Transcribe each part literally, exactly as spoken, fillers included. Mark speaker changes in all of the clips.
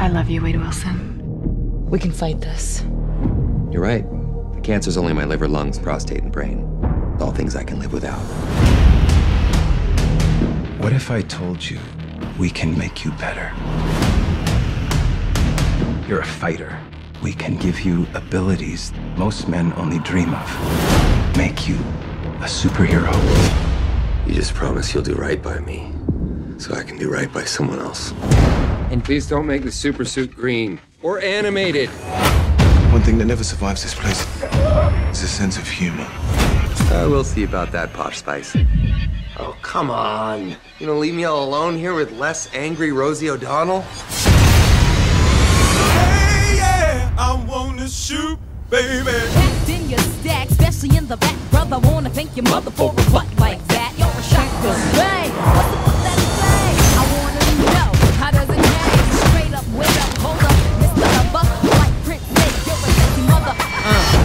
Speaker 1: I love you, Wade Wilson. We can fight this.
Speaker 2: You're right. The cancer's only my liver, lungs, prostate, and brain. All things I can live without.
Speaker 3: What if I told you we can make you better? You're a fighter. We can give you abilities most men only dream of. Make you a superhero.
Speaker 2: You just promise you'll do right by me, so I can do right by someone else.
Speaker 4: And please don't make the super suit green or animated.
Speaker 3: One thing that never survives this place is a sense of humor.
Speaker 2: Uh, we'll see about that, Posh Spice. Oh, come on. You gonna leave me all alone here with less angry Rosie O'Donnell?
Speaker 5: Hey, yeah, I wanna shoot, baby.
Speaker 6: Packed in your stack, especially in the back, brother. Wanna thank your mother for a butt like that. You're a shotgun. Hey, what's the fuck that say? I wanna know, how does it hang? Straight up, wait up, hold up, Mister Lover, like Prince Nate, you're a sexy mother. Uh.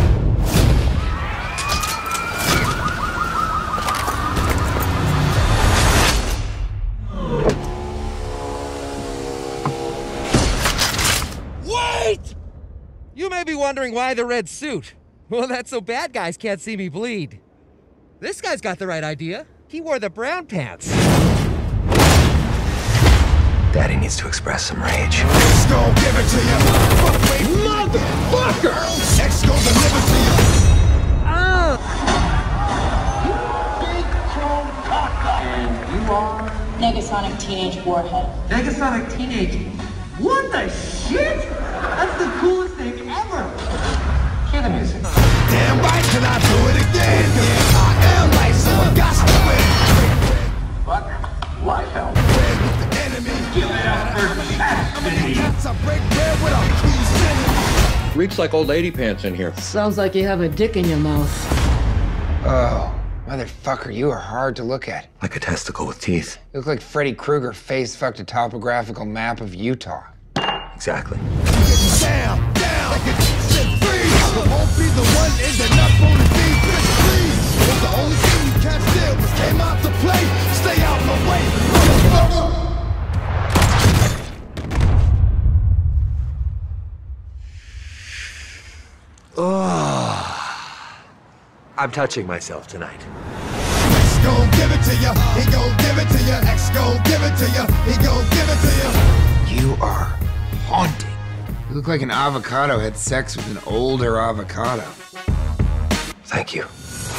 Speaker 4: Wait! You may be wondering why the red suit. Well, that's so bad guys can't see me bleed. This guy's got the right idea. He wore the brown pants.
Speaker 2: Daddy needs to express some rage.
Speaker 5: X gon' give it to you. Motherfucker! X gon' deliver to you.
Speaker 4: Ah!
Speaker 7: And you are?
Speaker 8: Negasonic Teenage Warhead.
Speaker 7: Negasonic Teenage. What the shit? That's the coolest thing ever. Hear the music.
Speaker 5: Damn right, can I do it again? Yeah, I am right, so I got to win.
Speaker 7: Fuck life help.
Speaker 5: With the enemy.
Speaker 7: Give it up for Chastity.
Speaker 5: I break bread with a cruise.
Speaker 4: Reeks like old lady pants in here.
Speaker 1: Sounds like you have a dick in your mouth.
Speaker 9: Oh, motherfucker, you are hard to look at.
Speaker 2: Like a testicle with teeth.
Speaker 9: You look like Freddy Krueger face-fucked a topographical map of Utah.
Speaker 2: Exactly.
Speaker 5: Down, down, like a set free. I won't be the one ending up on the beat. Please, it's the only thing you can't steal. Was came out to play. Stay out my way, motherfucker.
Speaker 2: Oh, I'm touching myself tonight.
Speaker 5: X gon' give it to ya. He gon' give it to ya. X gon' give it to ya. He gon' give it to ya.
Speaker 9: You are haunting. You look like an avocado had sex with an older avocado.
Speaker 2: Thank you.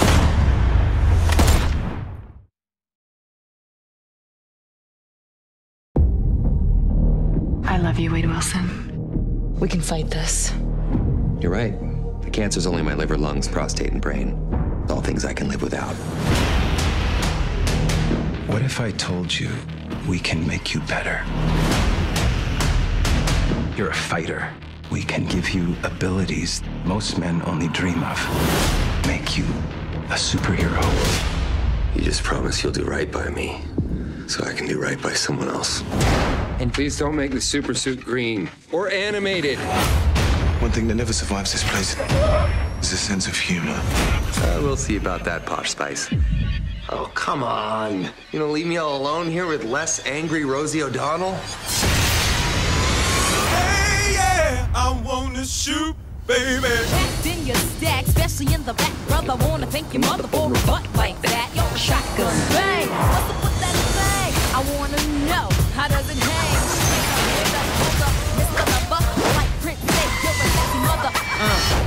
Speaker 1: I love you, Wade Wilson. We can fight this.
Speaker 2: You're right. The cancer's only my liver, lungs, prostate, and brain. All things I can live without.
Speaker 3: What if I told you we can make you better? You're a fighter. We can give you abilities most men only dream of. Make you a superhero.
Speaker 2: You just promise you'll do right by me, so I can do right by someone else.
Speaker 4: And please don't make the super suit green or animated.
Speaker 3: One thing that never survives this place is a sense of humor.
Speaker 2: Uh, we'll see about that, Posh Spice. Oh, come on. You gonna leave me all alone here with less angry Rosie O'Donnell?
Speaker 5: Hey, yeah, I wanna shoot, baby.
Speaker 6: Packed in your stack, especially in the back, brother. Wanna thank your mother for a butt like that. You're a shotgun. Hey, what's the fuck that say? I wanna know, how does it hang? Straight up, hold up, Mister Lover, like Prince Nate, you're a sexy mother. Uh.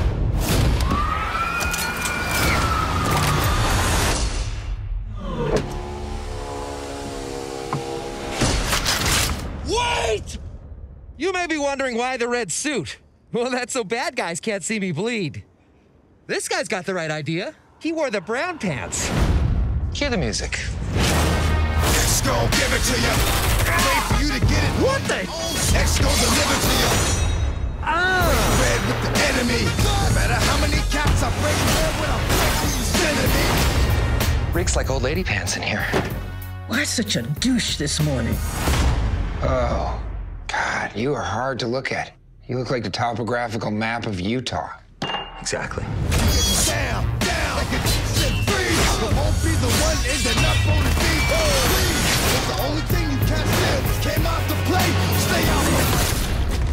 Speaker 4: Wait! You may be wondering why the red suit. Well, that's so bad guys can't see me bleed. This guy's got the right idea. He wore the brown pants.
Speaker 9: Cue the music.
Speaker 5: X gon' give it to ya. Wait for you to get it.
Speaker 4: What the?
Speaker 5: X gon' deliver to ya.
Speaker 4: Ah!
Speaker 5: Red with the enemy. No matter how many caps I break bread with, I'll break these enemy.
Speaker 9: Reeks like old lady pants in here.
Speaker 10: Why such a douche this morning?
Speaker 9: Oh, God, you are hard to look at. You look like the topographical map of Utah.
Speaker 2: Exactly.
Speaker 5: Down, down, like a set free. I won't be the one ending up on the beat. Please, it's the only thing you can't steal. Was came out to play. Stay out my way.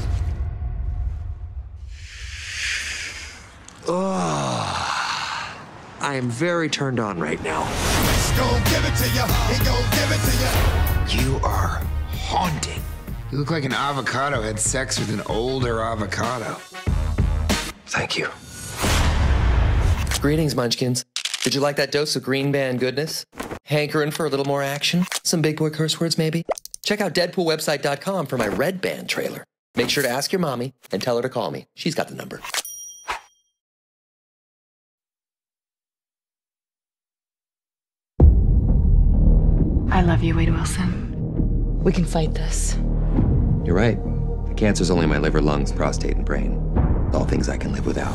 Speaker 4: I am very turned on right now.
Speaker 5: He's gon' give it to you. He gon' give it to you.
Speaker 9: You are haunting. You look like an avocado had sex with an older avocado. Thank you.
Speaker 11: Greetings, Munchkins. Did you like that dose of green band goodness? Hankering for a little more action? Some big boy curse words, maybe? Check out deadpool website dot com for my red band trailer. Make sure to ask your mommy and tell her to call me. She's got the number.
Speaker 1: I love you, Wade Wilson. We can fight this.
Speaker 2: You're right. The cancer's only my liver, lungs, prostate, and brain. All things I can live without.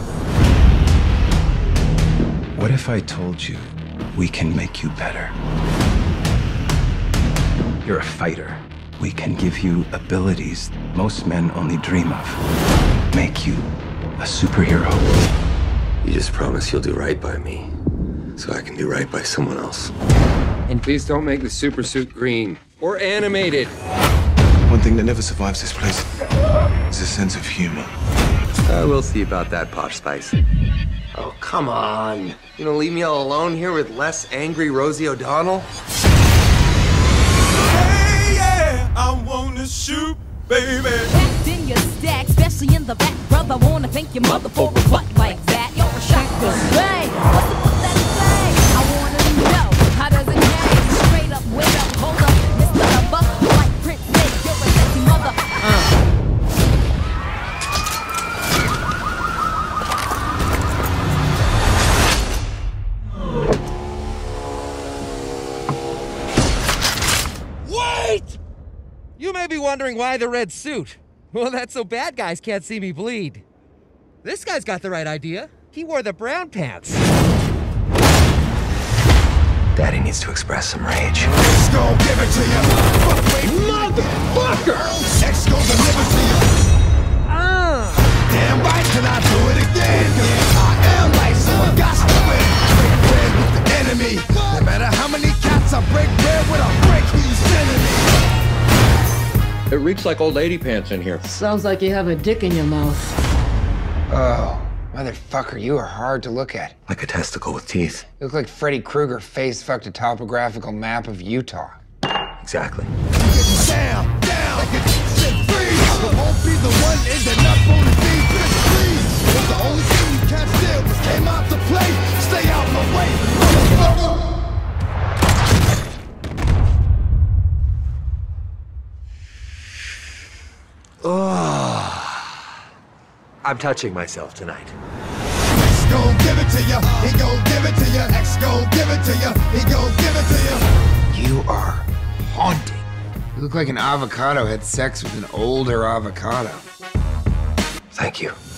Speaker 3: What if I told you we can make you better? You're a fighter. We can give you abilities most men only dream of. Make you a superhero.
Speaker 2: You just promise you'll do right by me, so I can do right by someone else.
Speaker 12: And please don't make the super suit green or animated.
Speaker 13: One thing that never survives this place is a sense of humor.
Speaker 2: Uh, we'll see about that, Posh Spice. Oh, come on. You gonna leave me all alone here with less angry Rosie O'Donnell?
Speaker 5: Hey, yeah, I wanna shoot, baby.
Speaker 6: Packed in your stack, especially in the back, brother. Wanna thank your mother for a butt like that. You're a shotgun. Bang! What's the fuck that say? I wanna know, how does it hang? Straight up, wait up, hold up, Mister Lover, like Prince Nick, you're a sexy mother. Uh.
Speaker 4: Wait! You may be wondering why the red suit. Well, that's so bad guys can't see me bleed. This guy's got the right idea. He wore the brown pants.
Speaker 3: Daddy needs to express some rage.
Speaker 5: He's gon' give it to you. Motherfucker! X gon' deliver to you.
Speaker 4: Ah!
Speaker 5: Damn right, can I do it again? I am like someone got to win. Break bread with the enemy. No matter how many cats I break bread with, I break who you sending me.
Speaker 12: It reeks like old lady pants in here.
Speaker 10: Sounds like you have a dick in your mouth.
Speaker 9: Oh, motherfucker, you are hard to look at.
Speaker 2: Like a testicle with teeth.
Speaker 9: You look like Freddy Krueger face fucked a topographical map of Utah.
Speaker 2: Exactly.
Speaker 5: Down, down, like a set free. I won't be the one ending up on the deep end street. Cause the only thing you can't steal was came out to play. Stay out my way, motherfucker.
Speaker 2: Oh, I'm touching myself tonight.
Speaker 5: X gon' give it to you. He gon' give it to you. X gon' give it to you. He gon' give it to you.
Speaker 9: You are haunting. You look like an avocado had sex with an older avocado.
Speaker 3: Thank you.